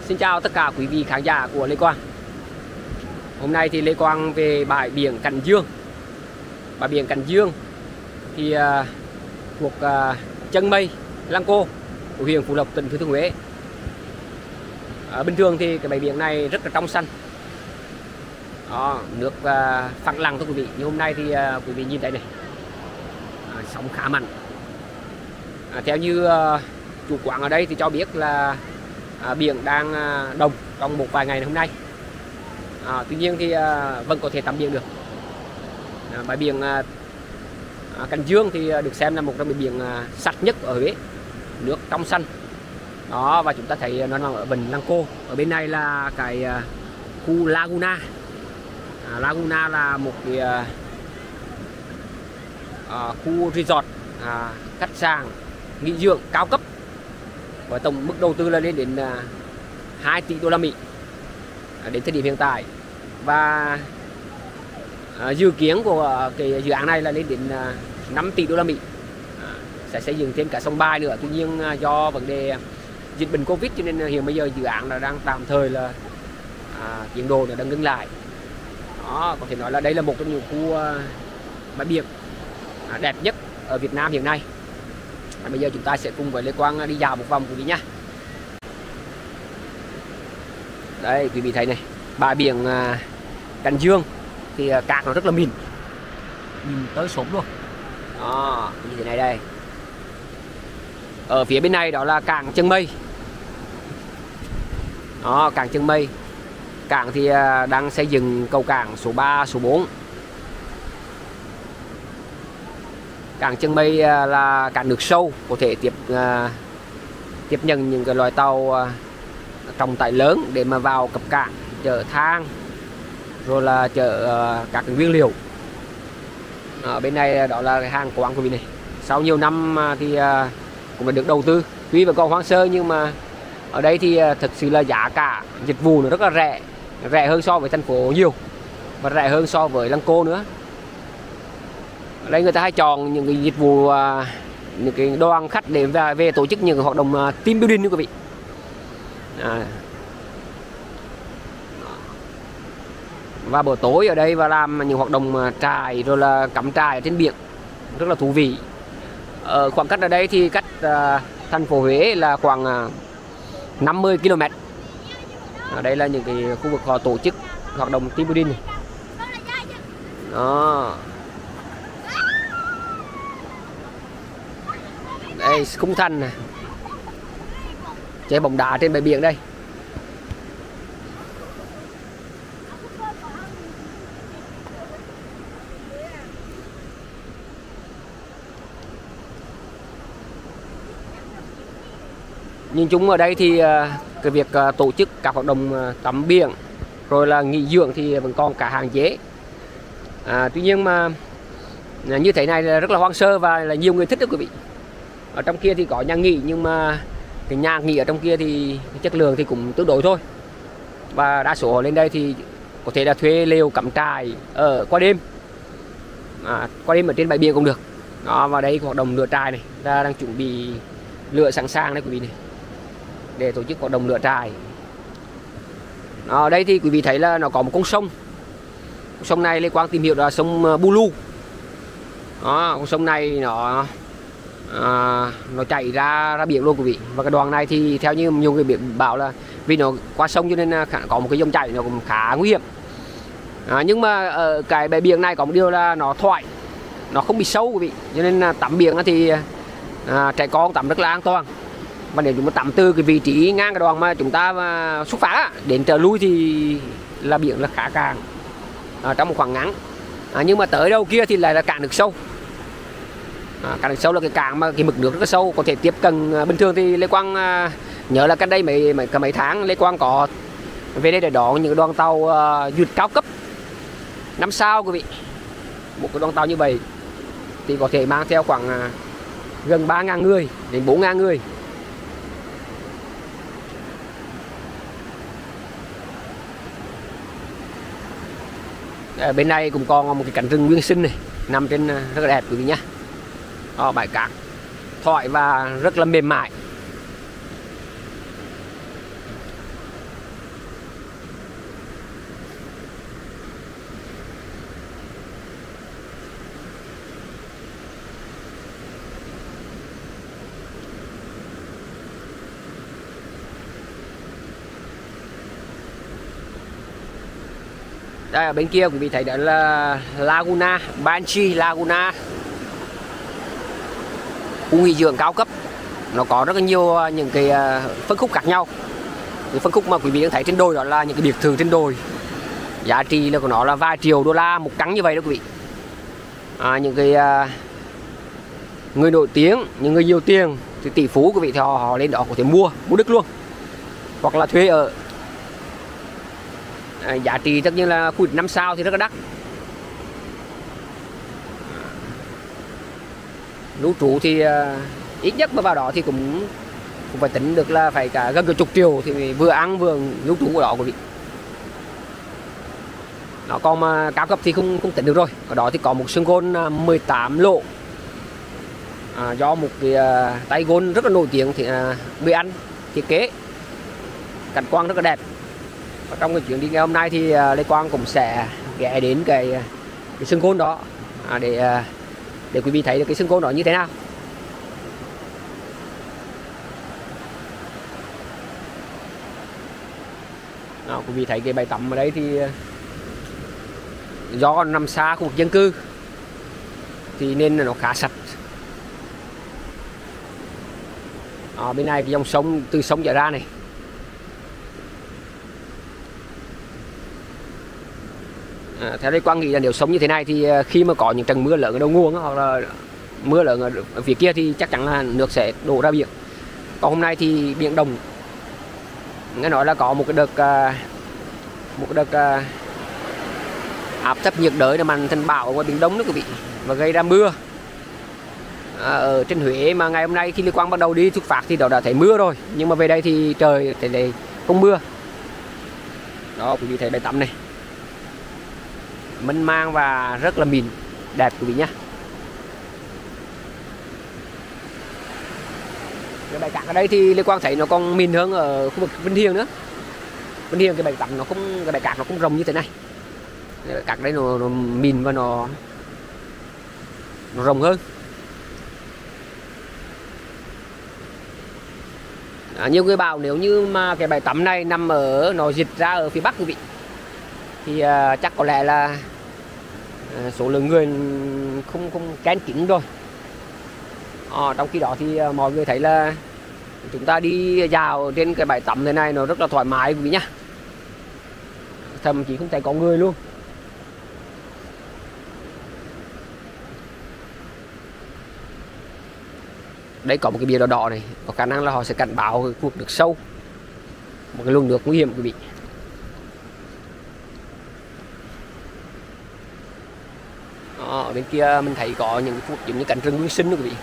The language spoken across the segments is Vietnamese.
Xin chào tất cả quý vị khán giả của Lê Quang. Hôm nay thì Lê Quang về bãi biển Cảnh Dương. Bãi biển Cảnh Dương thì thuộc Chân Mây, Lăng Cô của huyện Phú Lộc, tỉnh Thừa Thiên Huế. Bình thường thì cái bãi biển này rất là trong xanh. Đó, nước phẳng lặng thưa quý vị. Nhưng hôm nay thì quý vị nhìn thấy này, sóng khá mạnh. Theo như chủ quán ở đây thì cho biết là biển đang đồng trong một vài ngày hôm nay. Tuy nhiên thì vẫn có thể tắm biển được. Bãi biển Cảnh Dương thì được xem là một trong những biển sạch nhất ở Huế, nước trong xanh. Đó, và chúng ta thấy nó nằm ở vịnh Lăng Cô. Ở bên này là cái khu Laguna. Laguna là một cái khu resort, khách sạn nghỉ dưỡng cao cấp với tổng mức đầu tư là lên đến 2 tỷ đô la Mỹ đến thời điểm hiện tại, và dự kiến của cái dự án này là lên đến 5 tỷ đô la Mỹ, sẽ xây dựng thêm cả sông Bài nữa. Tuy nhiên do vấn đề dịch bệnh Covid cho nên hiện bây giờ dự án là đang tạm thời là tiến độ đã đang ngưng lại. Đó, có thể nói là đây là một trong những khu bãi biển đẹp nhất ở Việt Nam hiện nay. Bây giờ chúng ta sẽ cùng với Lê Quang đi dạo một vòng quý vị nhé. Đây quý vị thấy này, bãi biển Cảnh Dương thì cát nó rất là mịn, mịn tới sốm luôn. Đó, như thế này đây. Ở phía bên này đó là cảng Chân Mây. Đó, cảng Chân Mây. Cảng thì đang xây dựng cầu cảng số 3, số 4. Cảng Chân Mây là cảng nước sâu, có thể tiếp nhận những cái loại tàu trọng tải lớn để mà vào cập cảng, chở than, rồi là chở các cái nguyên liệu. Ở bên này đó là cái hàng quán của mình này. Sau nhiều năm thì cũng đã được đầu tư, tuy vẫn còn hoang sơ nhưng mà ở đây thì thực sự là giá cả dịch vụ nó rất là rẻ, rẻ hơn so với thành phố nhiều, và rẻ hơn so với Lăng Cô nữa. Ở đây người ta hay chọn những cái dịch vụ, những cái đoàn khách để về tổ chức những cái hoạt động team building như quý vị. Và buổi tối ở đây và làm những hoạt động trại, rồi là cắm trại ở trên biển, rất là thú vị. Khoảng cách ở đây thì cách thành phố Huế là khoảng 50 km. Ở đây là những cái khu vực họ tổ chức hoạt động team building này. Đó. Đây khung thành này, chơi bóng đá trên bãi biển đây. Nhìn chung ở đây thì cái việc tổ chức các hoạt động tắm biển rồi là nghỉ dưỡng thì vẫn còn cả hạn chế. Tuy nhiên mà như thế này là rất là hoang sơ và là nhiều người thích đó quý vị. Ở trong kia thì có nhà nghỉ, nhưng mà cái nhà nghỉ ở trong kia thì chất lượng thì cũng tương đối thôi. Và đa số họ lên đây thì có thể là thuê lều cắm trại ở qua đêm, qua đêm ở trên bãi biển cũng được. Đó, và đây hoạt động lửa trại này, ta đang chuẩn bị lửa sẵn sàng đấy quý vị này, để tổ chức hoạt động lửa trại. Ở đây thì quý vị thấy là nó có một con sông. Sông này Lê Quang tìm hiểu là sông Bulu. Đó, con sông này nó chảy ra biển luôn quý vị. Và cái đoạn này thì theo như nhiều người bảo là vì nó qua sông cho nên có một cái dòng chảy nó cũng khá nguy hiểm. Nhưng mà ở cái bãi biển này có một điều là nó thoải, nó không bị sâu quý vị, cho nên tắm biển thì trẻ con tắm rất là an toàn. Và nếu chúng ta tắm từ cái vị trí ngang cái đoạn mà chúng ta xuất phát đến trở lui thì là biển là khá cạn trong một khoảng ngắn. Nhưng mà tới đâu kia thì lại là cạn nước sâu. Cạn nước sâu là cái cạn mà cái mực nước rất là sâu, có thể tiếp cận. Bình thường thì Lê Quang nhớ là cách đây mấy tháng Lê Quang có về đây để đón những đoàn tàu du lịch cao cấp 5 sao quý vị. Một cái đoàn tàu như vậy thì có thể mang theo khoảng gần 3.000 người đến 4.000 người. Ở bên này cũng còn một cái cánh rừng nguyên sinh này nằm trên, rất là đẹp quý vị nhé. Bãi cát thoải và rất là mềm mại. Đây ở bên kia quý vị thấy đó là Laguna, Banshee Laguna, khu nghỉ dưỡng cao cấp. Nó có rất là nhiều những cái phân khúc khác nhau. Cái phân khúc mà quý vị đang thấy trên đồi đó là những cái biệt thự trên đồi. Giá trị là của nó là vài triệu đô la một căn như vậy đó quý vị. Những cái người nổi tiếng, những người nhiều tiền thì tỷ phú quý vị thì họ lên đó có thể mua đất luôn, hoặc là thuê ở. Giá trị tất nhiên là khu 5 sao thì rất là đắt. Lưu trú thì ít nhất mà vào đó thì cũng phải tính được là phải cả gần cả chục triệu thì vừa ăn vừa lưu trú của đó quý vị. Nó còn mà cao cấp thì không tính được rồi. Ở đó thì có một sân gôn 18 lỗ, do một cái tay gôn rất là nổi tiếng thì người Anh thiết kế, cảnh quan rất là đẹp. Và trong cái chuyến đi ngày hôm nay thì Lê Quang cũng sẽ ghé đến cái sân gôn đó để quý vị thấy được cái sân gôn đó như thế nào. Quý vị thấy cái bãi tắm ở đây thì do nằm xa khu vực dân cư thì nên là nó khá sạch. Bên này cái dòng sông từ sông chảy ra này. Theo đây Quang nghĩ là nếu sống như thế này thì khi mà có những trận mưa lớn ở đầu nguồn hoặc là mưa lớn ở phía kia thì chắc chắn là nước sẽ đổ ra biển. Còn hôm nay thì biển động, nghe nói là có một cái đợt áp thấp nhiệt đới là mạnh thành bão ở ngoài biển Đông đó quý vị, và gây ra mưa. Ở trên Huế mà ngày hôm nay khi Lê Quang bắt đầu đi xuất phát thì đó đã thấy mưa rồi, nhưng mà về đây thì trời thì đây không mưa. Đó quý vị thấy bãi tắm này mênh mang và rất là mịn đẹp quý vị nhé. Cái bãi cát ở đây thì Lê Quang thấy nó còn mịn hơn ở khu vực Vinh Hiền nữa. Vinh Hiền cái bãi tắm cái bãi cát nó không rộng như thế này. Cát đây nó mịn và nó rộng hơn. Nhiều người bảo nếu như mà cái bãi tắm này nằm ở nó dịch ra ở phía Bắc quý vị thì chắc có lẽ là số lượng người không kén kín rồi. Trong khi đó thì mọi người thấy là chúng ta đi dạo trên cái bãi tắm thế này nó rất là thoải mái quý vị nhá, thậm chí không thấy có người luôn. Đây có một cái bia đỏ đỏ này, có khả năng là họ sẽ cảnh báo cái cuộc nước sâu, một cái luồng nước nguy hiểm quý vị. Ở bên kia mình thấy có những khu giống như cảnh rừng nguyên sinh đó quý vị.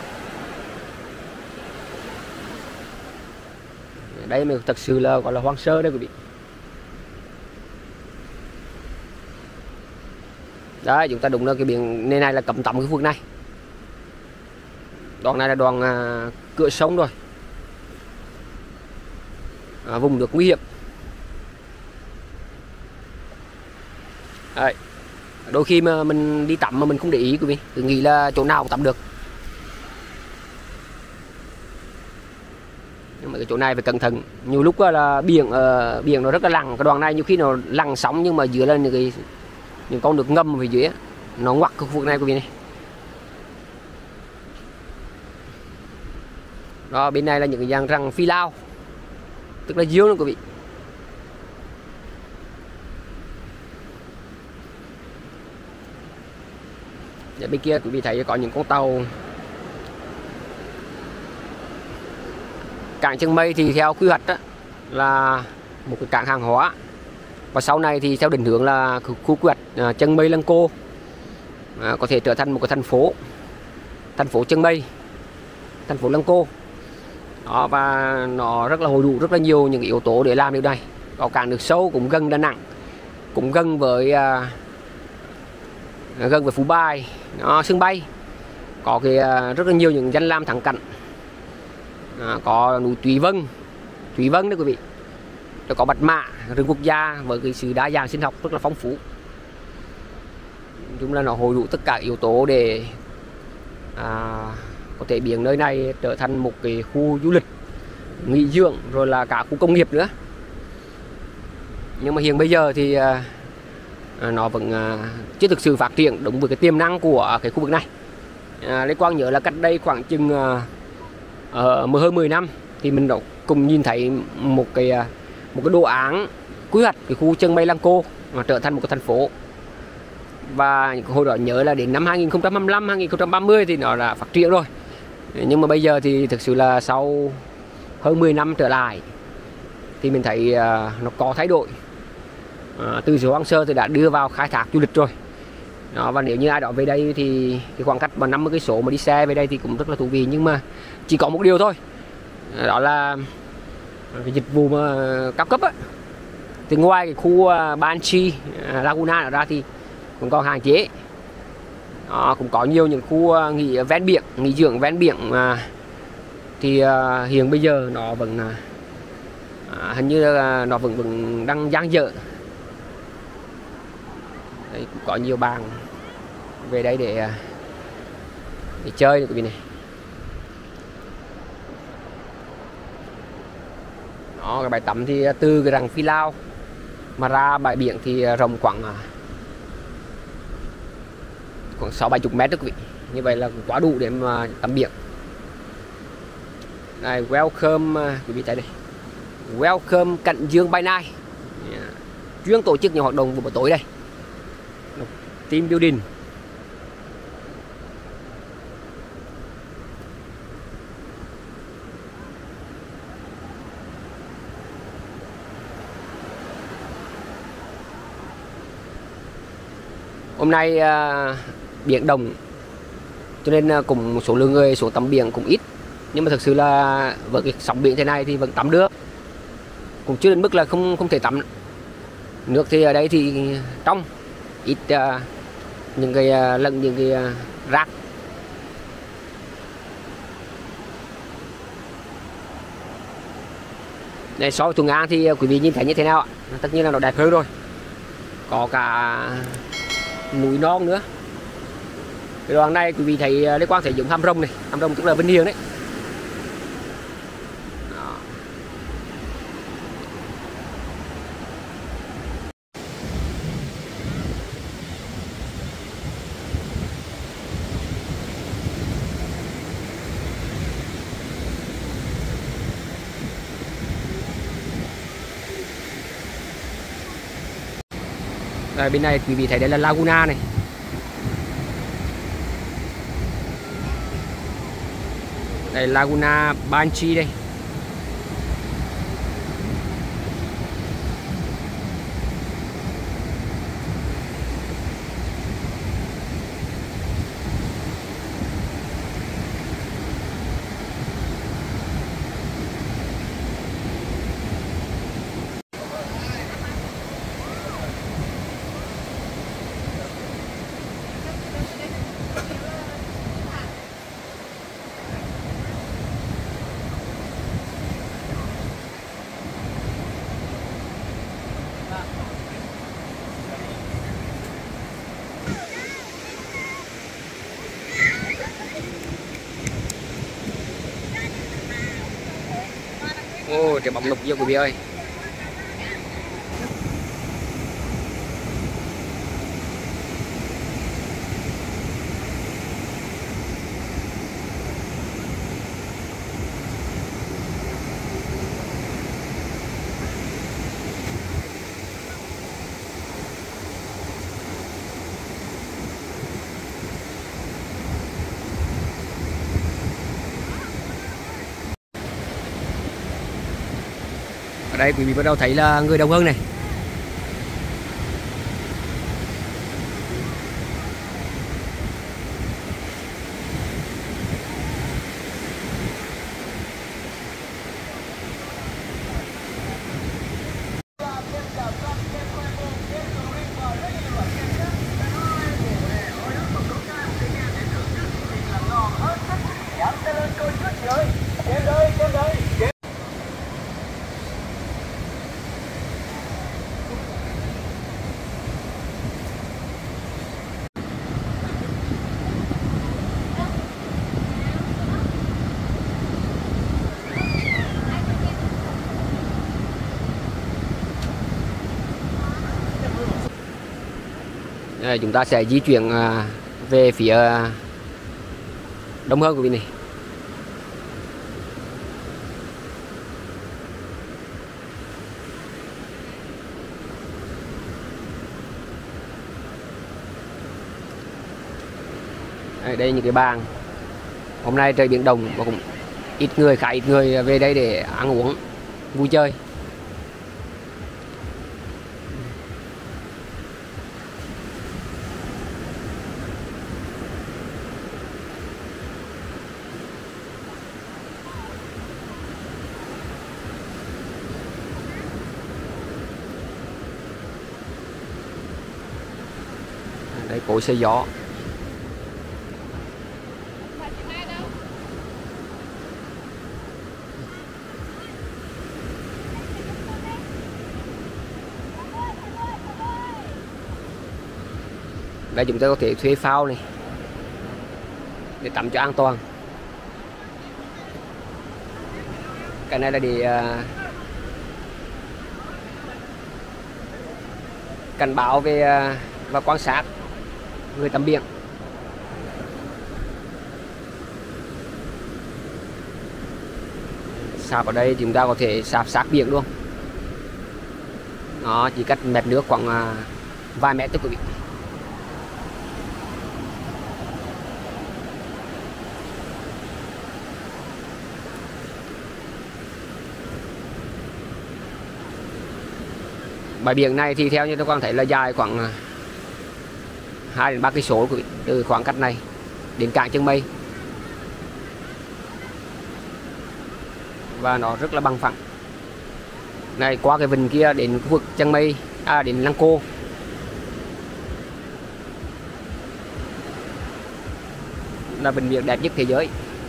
Đây mà thật sự là gọi là hoang sơ đấy quý vị. Đấy, chúng ta đúng là cái biển này là cấm tắm cái khu vực này. Đoạn này là đoạn cửa sông rồi, vùng nước nguy hiểm. Đấy. Đôi khi mà mình đi tắm mà mình không để ý quý vị, cứ nghĩ là chỗ nào cũng tắm được. Nhưng mà cái chỗ này phải cẩn thận. Nhiều lúc là biển nó rất là lặng. Cái đoạn này nhiều khi nó lặng sóng nhưng mà dưới là những con nước ngầm phía dưới nó ngoặt cái khu vực này quý vị này. Đó, bên này là những cái dạng răng phi lao, tức là dương đó quý vị. Để bên kia quý vị thấy có những con tàu. Cảng Chân Mây thì theo quy hoạch đó, là một cái cảng hàng hóa, và sau này thì theo định hướng là khu quy hoạch Chân Mây Lăng Cô có thể trở thành một cái thành phố Chân Mây, thành phố Lăng Cô. Đó, và nó rất là hội đủ rất là nhiều những yếu tố để làm điều này. Có cảng nước sâu cũng gần Đà Nẵng, cũng gần với Phú Bài, sân bay, có cái rất là nhiều những danh lam thắng cảnh. Có núi Thúy Vân đó quý vị, có Bạch Mã, rừng quốc gia với cái sự đa dạng sinh học rất là phong phú. Chúng là nó hội đủ tất cả yếu tố để có thể biến nơi này trở thành một cái khu du lịch nghỉ dưỡng, rồi là cả khu công nghiệp nữa. Nhưng mà hiện bây giờ thì nó vẫn chưa thực sự phát triển đúng với cái tiềm năng của cái khu vực này. Lê Quang nhớ là cách đây khoảng chừng hơn 10 năm thì mình đã cùng nhìn thấy một cái đồ án quy hoạch cái khu Chân Mây Lăng Cô trở thành một cái thành phố. Và hồi đó nhớ là đến năm 2025 2030 thì nó đã phát triển rồi. Nhưng mà bây giờ thì thực sự là sau hơn 10 năm trở lại thì mình thấy nó có thay đổi. Từ chỗ hoang sơ thì đã đưa vào khai thác du lịch rồi. Đó, và nếu như ai đó về đây thì cái khoảng cách mà 50 cây số mà đi xe về đây thì cũng rất là thú vị, nhưng mà chỉ có một điều thôi, đó là cái dịch vụ mà cao cấp á, từ ngoài cái khu Banshee Laguna ra thì cũng còn hạn chế. Đó, cũng có nhiều những khu nghỉ ven biển, nghỉ dưỡng ven biển thì hiện bây giờ nó vẫn hình như là nó vẫn đang dang dở. Đây, cũng có nhiều bạn về đây để chơi được quý vị này. Đó, cái bãi tắm thì từ cái rặng Phi Lao mà ra bãi biển thì rộng khoảng 6-70 mét đó quý vị. Như vậy là quá đủ để mà tắm biển. Đây, welcome quý vị thấy đây, welcome Cảnh Dương by night, chuyên tổ chức nhiều hoạt động vào buổi tối đây, team building. Hôm nay biển động cho nên cùng số lượng người xuống tắm biển cũng ít, nhưng mà thực sự là với cái sóng biển thế này thì vẫn tắm được, cũng chưa đến mức là không thể tắm. Nước thì ở đây thì trong, ít những cái lẫn những cái rác. Đây, so với Thuận An thì quý vị nhìn thấy như thế nào ạ? Tất nhiên là nó đẹp hơn rồi, có cả núi non nữa. Cái đoạn này quý vị thấy Lê Quang thấy giống Hàm Rồng này, Hàm Rồng tức là Vinh Hiền đấy. Đó. Đây, bên này quý vị thấy đây là Laguna này. Đây Laguna Banshee đây. Ô, trái bóng lục nhiều quý vị ơi. Ở đây quý vị bắt đầu thấy là người đông hơn này. Chúng ta sẽ di chuyển về phía đông hơn của vị này. Đây những cái bàn. Hôm nay trời biển động và cũng ít người, khá ít người về đây để ăn uống vui chơi. Đây cối xay gió. Đây chúng ta có thể thuê phao này để tắm cho an toàn. Cái này là để cảnh báo về và quan sát người tắm biển. Sạp ở đây chúng ta có thể sạp sát biển luôn. Nó chỉ cách mép nước khoảng vài mét thôi quý vị. Bãi biển này thì theo như tôi quan thấy là dài khoảng 2 đến 3 cây số từ khoảng cách này đến cảng Chân Mây, và nó rất là bằng phẳng. Này qua cái vịnh kia đến khu vực Chân Mây, đến Lăng Cô. Là vịnh biển đẹp nhất thế giới.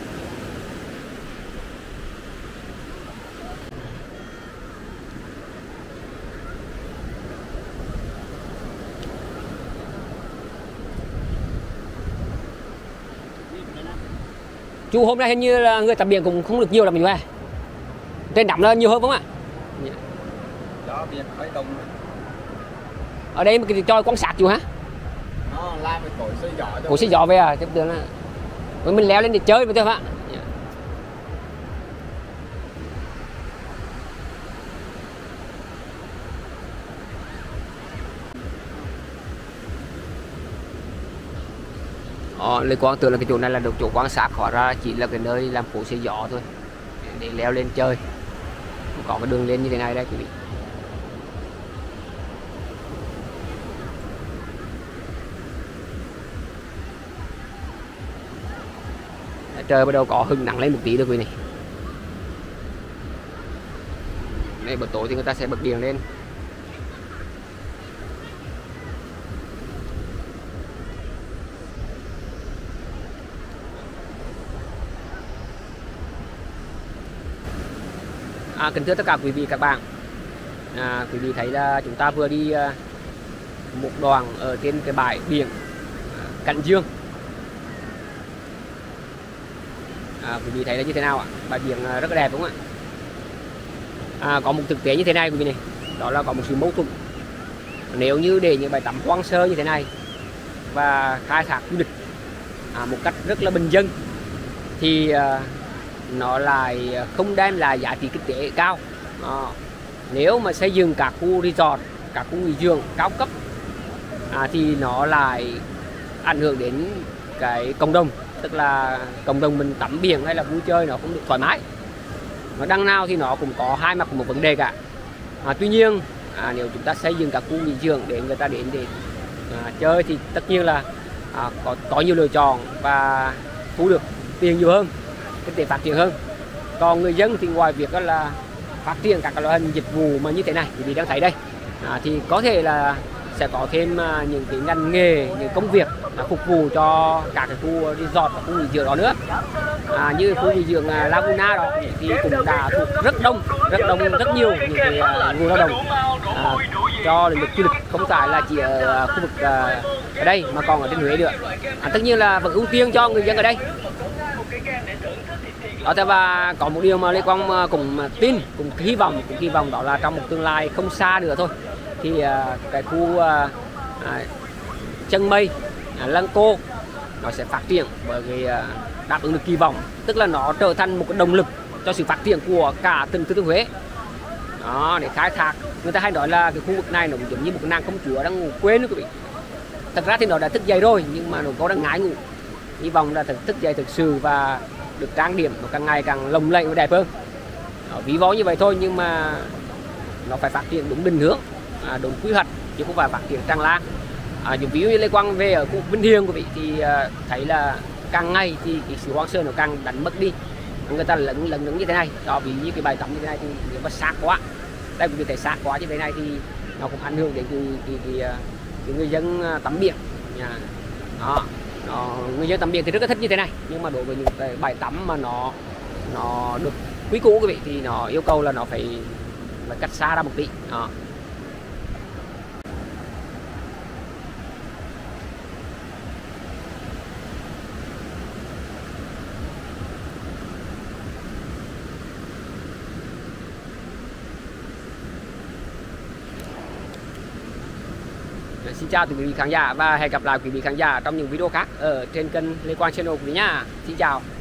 Chú hôm nay hình như là người tắm biển cũng không được nhiều là mình về. Trên đắm là nhiều hơn không ạ? Đó, biển hơi đông. Ở đây cái cho quan sát chú hả? Nó làm cái cối xay gió. Cối xay gió về à? Tiếp tưởng là mình leo lên để chơi phải không ạ? Lê Quang tưởng là cái chỗ này là được chỗ quan sát, hóa ra chỉ là cái nơi làm cối xay gió thôi, để leo lên chơi. Có cái đường lên như thế này đây quý vị. Trời bắt đầu có hừng nắng lên một tí được quý vị này. Đây buổi tối thì người ta sẽ bật điện lên. Kính thưa tất cả quý vị các bạn, quý vị thấy là chúng ta vừa đi một đoạn ở trên cái bãi biển Cảnh Dương. Quý vị thấy là như thế nào ạ? Bãi biển rất là đẹp đúng không ạ? Có một thực tế như thế này quý vị này, đó là có một sự mâu thuẫn. Nếu như để những bãi tắm hoang sơ như thế này và khai thác du lịch một cách rất là bình dân thì nó lại không đem lại giá trị kinh tế cao. Nếu mà xây dựng các khu resort, các khu nghỉ dưỡng cao cấp thì nó lại ảnh hưởng đến cái cộng đồng, tức là cộng đồng mình tắm biển hay là vui chơi nó không được thoải mái. Nó đằng nào thì nó cũng có hai mặt của một vấn đề cả. Tuy nhiên nếu chúng ta xây dựng các khu nghỉ dưỡng để người ta đến để chơi thì tất nhiên là có nhiều lựa chọn và thu được tiền nhiều hơn, kinh tế phát triển hơn. Còn người dân thì ngoài việc đó là phát triển các loại hình dịch vụ mà như thế này quý vị đang thấy đây, thì có thể là sẽ có thêm những cái ngành nghề, những công việc phục vụ cho các cái khu resort và khu nghỉ dưỡng đó nữa. Như khu nghỉ dưỡng Laguna đó thì cũng đã thuộc rất đông, rất nhiều những cái nguồn lao động cho lĩnh vực du lịch, không phải là chỉ ở khu vực ở đây mà còn ở trên Huế nữa. Tất nhiên là vẫn ưu tiên cho người dân ở đây. Và có một điều mà Lê Quang cũng tin, cũng hy vọng đó là trong một tương lai không xa nữa thôi thì cái khu Chân Mây, Lăng Cô nó sẽ phát triển bởi vì đáp ứng được kỳ vọng, tức là nó trở thành một cái động lực cho sự phát triển của cả tỉnh Thừa Thiên Huế. Đó, để khai thác, người ta hay nói là cái khu vực này nó giống như một cái nàng công chúa đang ngủ quên đó quý vị. Thật ra thì nó đã thức dậy rồi nhưng mà nó đang ngái ngủ. Hy vọng là thức dậy thực sự và được trang điểm nó càng ngày càng lộng lẫy và đẹp hơn. Ví von như vậy thôi nhưng mà nó phải phát triển đúng định hướng, đúng quy hoạch chứ không phải phát triển tràn lan. Ví dụ như Lê Quang về ở khu Vinh Hiền quý vị thì thấy là càng ngày thì cái sự hoang sơ nó càng đánh mất đi, người ta lấn như thế này. Đó, ví như cái bãi tắm như thế này thì nếu mà sát quá, đây quý vị thấy sát quá như thế này thì nó cũng ảnh hưởng đến cái người dân tắm biển. Đó, người dân tắm biển thì rất là thích như thế này, nhưng mà đối với những cái bãi tắm mà nó được quý cũ quý vị thì nó yêu cầu là nó phải cách xa ra một tí. Đó. Xin chào quý vị khán giả và hẹn gặp lại quý vị khán giả trong những video khác ở trên kênh Lê Quang Channel quý vị nhá. Xin chào.